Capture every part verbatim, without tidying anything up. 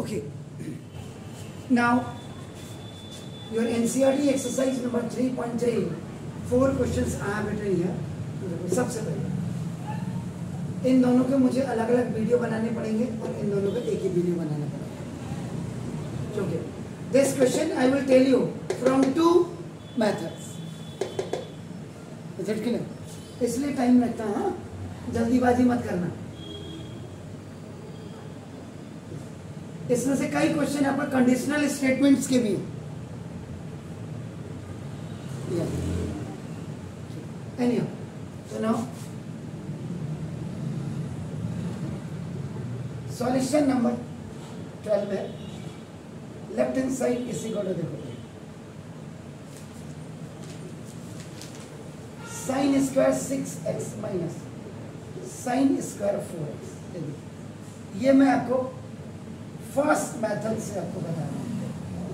Okay. Now, your N C E R T exercise number three point three, four questions I have written here. सबसे पहले इन दोनों के मुझे अलग अलग वीडियो बनाने पड़ेंगे और इन दोनों का एक ही वीडियो बनाना पड़ेगा. Okay. This question I will tell you from two methods. Is it clear? इसलिए टाइम लगता है, हाँ, जल्दीबाजी मत करना. इसमें से कई क्वेश्चन आपका कंडीशनल स्टेटमेंट्स के भी. Anyhow, so now solution number twelve है. लेफ्ट हैंड साइड इसी को देखो, sine square six x minus sine square four x. ये मैं आपको फर्स्ट मेथड से आपको बता रहा हूं.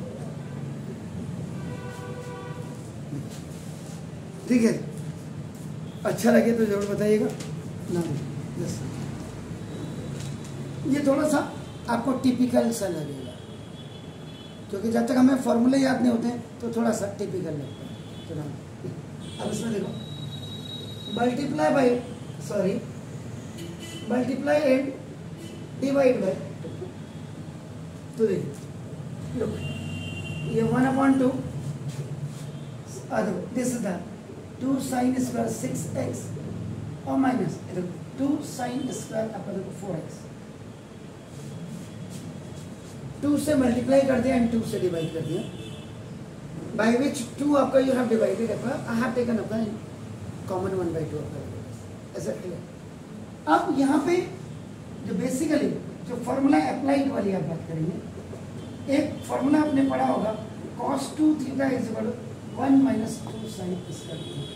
ठीक है, अच्छा लगे तो जरूर बताइएगा ना. यस, ये थोड़ा सा आपको टिपिकल सा लगेगा क्योंकि जब तक हमें फॉर्मूले याद नहीं होते तो थोड़ा सा टिपिकल लगता है. तो अब इसमें देखो, multiply by sorry multiply and divide by. तो देखिए, लुक, ये one upon two, this is the two sign square six x और minus two sign square upon four x. Two से मल्टीप्लाई कर दिया एंड टू से डिवाइड कर दिया, बाय विच टू आपका यू हैव डिवाइडेड अपना आई हैव टेकन अपना कॉमन वन बाई टू आपका. ऐसा क्लियर. अब यहाँ पे जो बेसिकली जो फॉर्मूला अप्लाइड वाली आप बात करेंगे, एक फॉर्मूला आपने पढ़ा होगा, cos two theta is equal to one minus two sign square theta.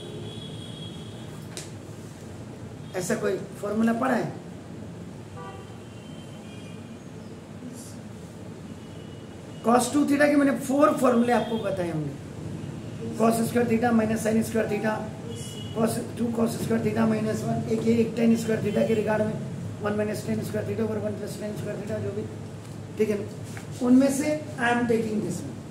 ऐसा कोई फॉर्मूला पढ़ा है? cos टू थीटा के मैंने फोर फॉर्मूले आपको बताए होंगे. cos square theta minus sine square theta, cos two cos square theta minus one, एक ये एक टेन स्क्वायर थीटा के रिगार्ड में one minus tan square theta over one plus tan square theta, जो भी. ठीक है, उनमें से I am taking this one.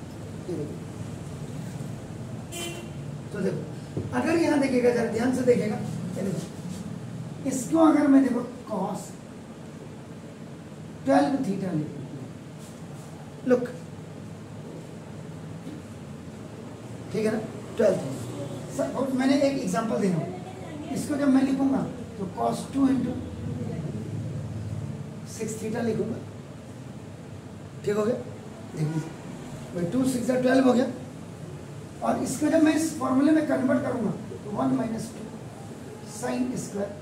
तो देखो, अगर यहाँ देखिएगा, जरा ध्यान से देखिएगा, इसको अगर मैं देखो cos ट्वेल्व थीटा लिखूं, लुक, ठीक है ना, ट्वेल्व. मैंने एक एग्जांपल दे रहा हूं, इसको जब मैं लिखूंगा तो cos two into six theta लिखूंगा. ठीक हो गया? देखिए, टू सिक्स ट्वेल्व हो गया. और इसको जब मैं इस फॉर्मूले में कन्वर्ट करूंगा तो one minus two sign square.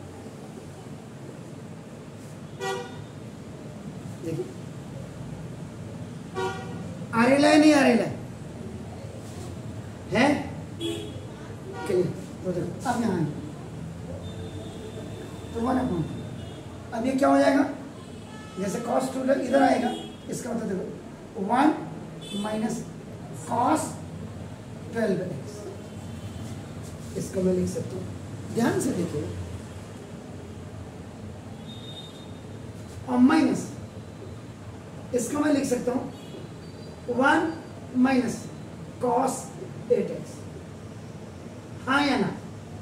देखिए, आ रहा है नहीं आ रहा है, क्लियर? तो देखो, अब यहाँ तो वन अपॉन, अब ये क्या हो जाएगा, जैसे cos टू इधर आएगा, इसका मतलब देखो one minus cos twelve x. इसको मैं लिख सकता हूँ, ध्यान से देखिए, और माइनस इसको मैं लिख सकता हूँ one minus cos eight x. हाँ या ना?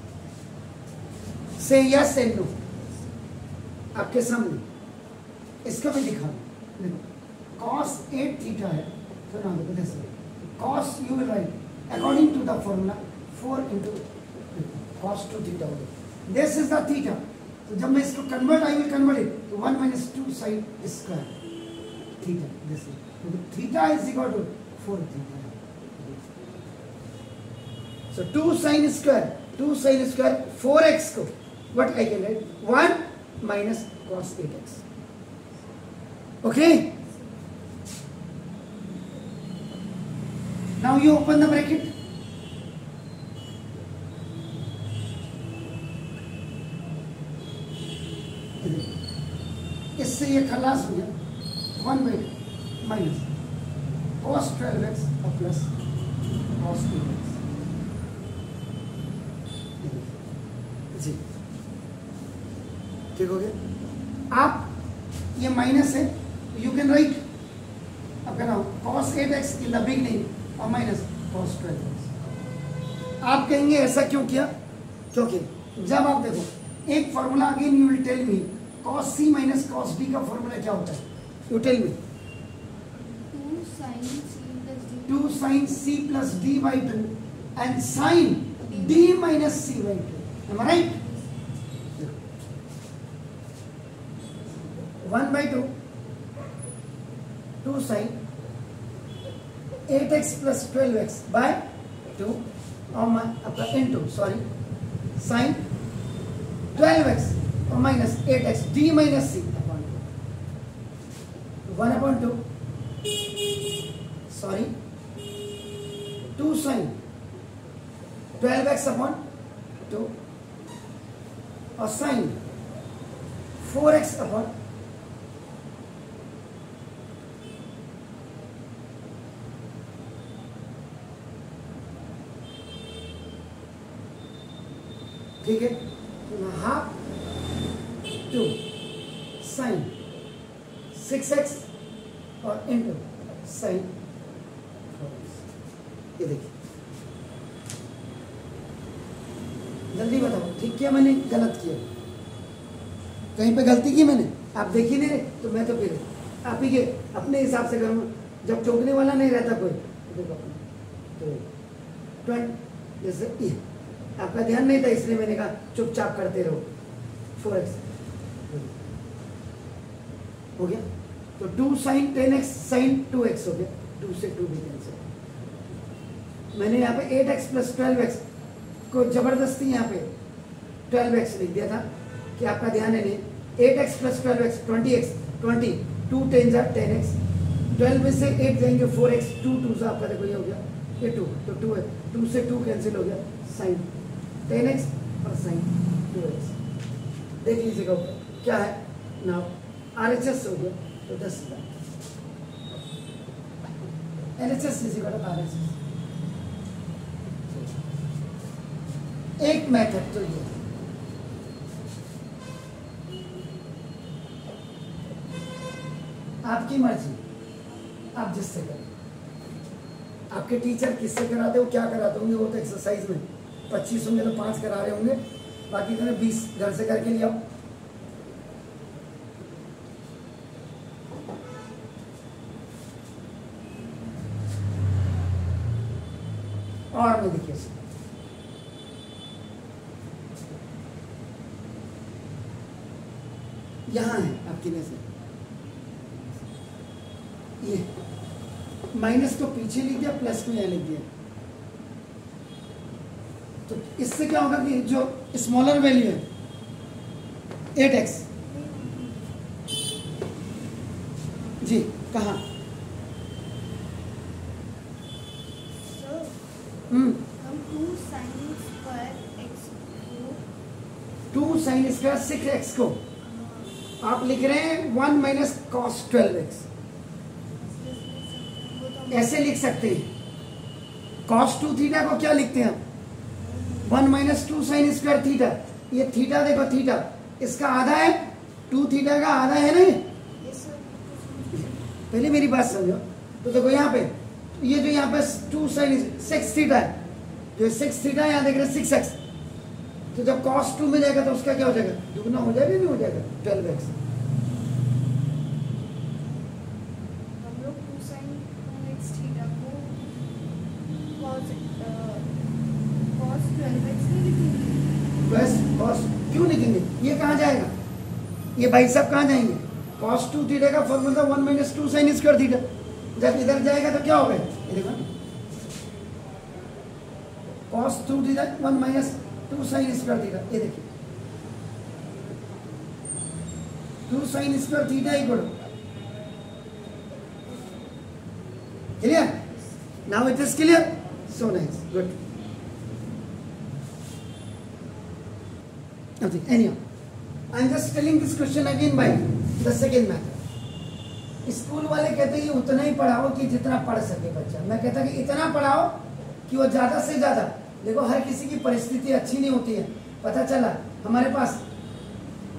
से यस एंड नो आपके सामने. इसको भी दिखा देखो, cos एट थीटा है, तो ना देखो जैसे cos you will write according to the formula four into cos two theta हो गया. This is the theta. तो जब मैं इसको convert I will convert it तो one minus two sign square theta. This is theta is equal to four theta. So two sign square two sign square four x को what I can write one minus cos eight x. Okay? Now you open the bracket. इससे ये खलास हो गया, one by minus cos twelve x और plus cos eight x. जी, ठीक हो गया. आप ये माइनस है, यू कैन राइट आपका नाम cos eight x in the beginning और माइनस cos ट्वेल्व एक्स। आप कहेंगे ऐसा क्यों किया? क्योंकि जब आप देखो एक formula again you will tell me cos c minus cos d का फॉर्मूला क्या होता है? You tell me. Two sin c plus d by two and sin d minus c by two. Am I right? One by two two sin eight x plus twelve x by two और आपका in two sorry sin twelve x और minus eight x D minus C upon two one upon two sorry two sin twelve x upon two और sin four x upon ठीक है, half two sin six x और into sin four x. ये देखिए, जल्दी बताओ ठीक किया मैंने गलत किया? कहीं पे गलती की मैंने? आप देख ही नहीं रहे तो मैं तो फिर आप ही के अपने हिसाब से करूँगा। जब टोकने वाला नहीं रहता कोई तो देखो तो ट्वेंट जैसे ये आपका ध्यान नहीं था इसलिए मैंने कहा चुपचाप करते रहो। फोर एक्स हो गया तो two sin ten x sin two x हो गया, टू से टू भी कैंसिल। मैंने यहाँ पे eight x plus twelve x को जबरदस्ती यहाँ पे ट्वेल्व एक्स लिख दिया था कि आपका ध्यान है नहीं। Eight x plus twelve x twenty x twenty two ten जा टेन एक्स ट्वेल्व में से एट जाएंगे फोर एक्स टू टू से आपका देखो ये हो गया ये टू तो टू है टू से टू कैंसिल हो गया साइन टेन एक्स और साइन टू एक्स। देख लीजिएगा ऊपर क्या है ना आर एच एस हो गया तो दस हजार एल एच एस लीजिएगा तो आर एच एस। एक मेथड तो ये आपकी मर्जी, आप जिससे करें। आपके टीचर किससे कराते हो क्या कराते होंगे वो तो एक्सरसाइज में पच्चीस होंगे तो पांच करा रहे होंगे, बाकी तो बीस घर से करके ले आओ। और में देखिए यहां है आपकी नजर ये माइनस को पीछे लिख दिया प्लस को यहां लिख दिया तो इससे क्या होगा कि जो स्मॉलर वैल्यू है एट एक्स जी कहाँ हम्म two sign square six x को आप लिख रहे हैं one minus cos twelve x ऐसे लिख सकते हैं। कॉस टू थीटा को क्या लिखते हैं one minus two sign square theta. ये थीटा देखो थीटा इसका आधा है टू थीटा का आधा है नहीं। पहले मेरी बात समझो तो देखो यहाँ पे ये जो यहाँ पे टू साइन सिक्स थीटा है जो सिक्स थीटा है यहाँ देख रहे सिक्स एक्स तो जब कॉस टू में जाएगा तो उसका क्या हो जाएगा दुगना हो जाएगा नहीं हो जाएगा ट्वेल्व एक्स। क्यों लिखेंगे ये कहाँ जाएगा ये भाई साहब कहाँ जाएंगे कॉस टू थीटा का formula one minus two sign square theta जब इधर जाएगा तो क्या होगा ये देखो cos two theta one minus two sign square theta ये देखिए two sign square theta equal clear now it is clear so nice good. Nothing. Anyhow, I am just telling this question again by the second method. School वाले कहते हैं उतना ही पढ़ाओ कि जितना पढ़ सके बच्चा। मैं कहता कि इतना पढ़ाओ कि वो ज्यादा से ज्यादा। देखो हर किसी की परिस्थिति अच्छी नहीं होती है। पता चला हमारे पास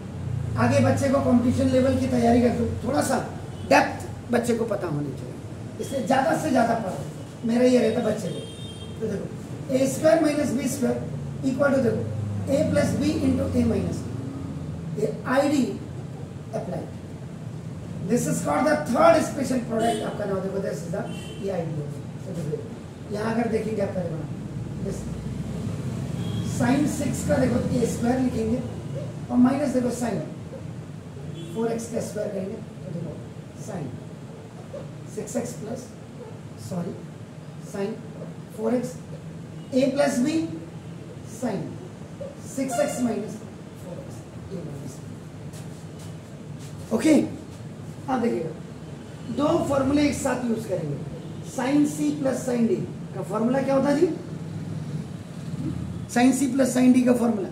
आगे बच्चे को कंपटीशन लेवल की तैयारी कर थोड़ा सा डेप्थ बच्चे को पता होनी चाहिए। इससे ज्यादा से ज्यादा पढ़ो, मेरा ये रहता बच्चे को। तो देखो A square minus B square equal to देखो A plus B into A minus B, ये I D applied. This is called the third special product. आपका नाम देखो दिस इज द ये आई डी। तो देखो यहाँ अगर देखेंगे आप करेगा साइन सिक्स का देखो ए स्क्वायर लिखेंगे और माइनस देखो साइन फोर एक्स का स्क्वायर करेंगे। तो देखो sin six x plus sorry sin four x A plus B sin six x minus four x A minus. Okay, अब देखिएगा दो फॉर्मूले एक साथ यूज करेंगे। Sin C plus sin D का फॉर्मूला क्या होता है जी? Sin C plus sin D का formula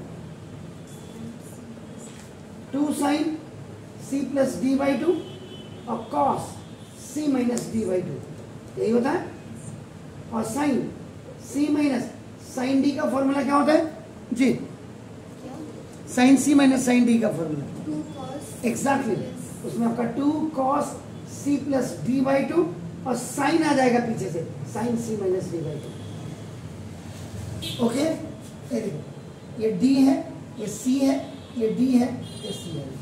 two sin C plus D by two और cos C minus D by two, यही होता है। और sin C minus sin D का फॉर्मूला क्या होता है जी? Sin C minus sin D का फॉर्मूला एग्जैक्टली, उसमें आपका two cos C plus D by two और साइन आ जाएगा पीछे से sin C minus D by two. Okay, ये देखो ये डी है, ये सी है, ये डी है, ये सी है।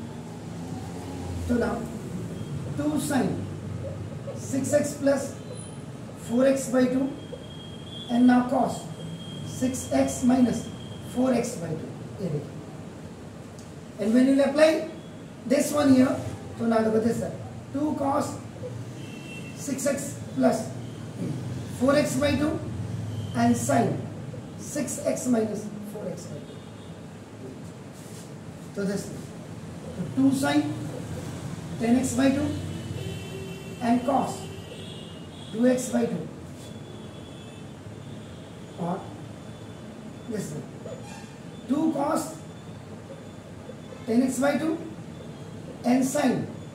तो ना two sin six x plus four x by two and now cos six x minus four x by two, ये देखिए। And when you apply this one here, so now look at this side, two cos six x plus four x by two and sin six x minus four x by two. So this so two sin ten x by two and cos two x by two, or this one two cos ten x by two and sin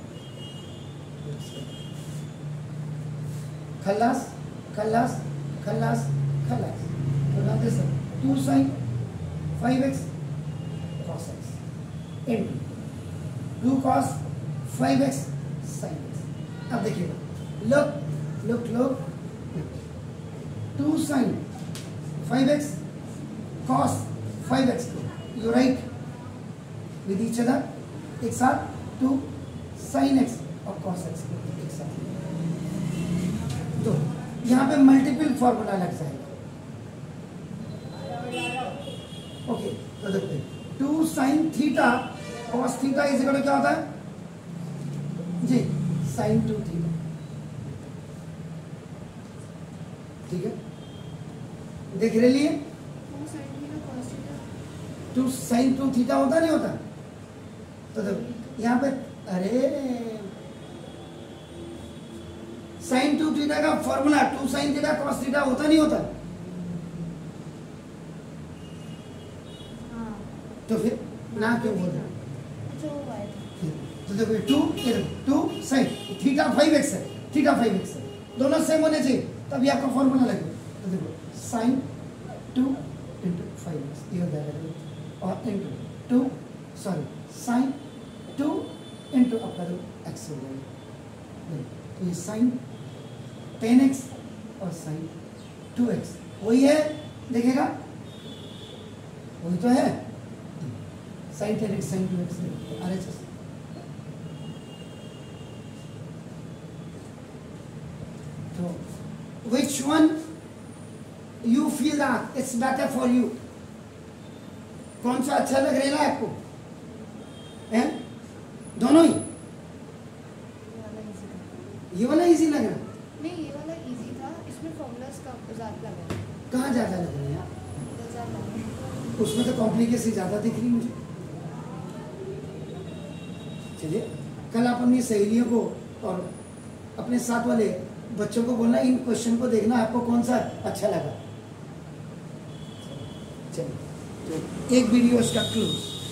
खल्लास खल्लास खल्लास खल्लास। तो now this is two sin five x cos x into two cos five x sin x। अब देखिएगा look look look two sin five x cos five x, you write with each other एक साथ two sin x और cos x एक साथ। तो यहाँ पे मल्टीपल फॉर्मूला लग जाएगा। ओके, तो देखते हैं two sin theta cos theta इस जगह क्या होता है जी? साइन टू थीटा, ठीक है, देख रहे लिए टू साइन टू थीटा होता नहीं होता? तो देखो यहाँ पे अरे साइन टू थीटा का formula two sin theta cos theta होता नहीं होता? हाँ। तो फिर ना क्यों बोल रहे? तो देखो two two sin theta five x है, थीटा फाइव एक्स है, दोनों सेम होने चाहिए तभी आपका फॉर्मूला लगेगा। तो देखो sin two into five x ये हो जाएगा और into two sorry sin two into आपका जो एक्स हो जाएगा। तो ये साइन टेन एक्स और साइन टू एक्स वही है, देखेगा वही तो है sin ten x sin two x R H S. तो which one you feel that it's better for you? कौन सा अच्छा लग रहा है आपको? है दोनों ही? ये वाला इजी लग रहा? नहीं, ये वाला इजी था, इसमें फॉर्मूलाज का ज्यादा लग रहा है। कहाँ ज्यादा लग रहा है यार? उसमें तो कॉम्प्लिकेशन ज्यादा दिख रही मुझे। चलिए कल आप अपनी सहेलियों को और अपने साथ वाले बच्चों को बोलना इन क्वेश्चन को देखना आपको कौन सा अच्छा लगा। चलिए तो एक वीडियो इसका क्लोज।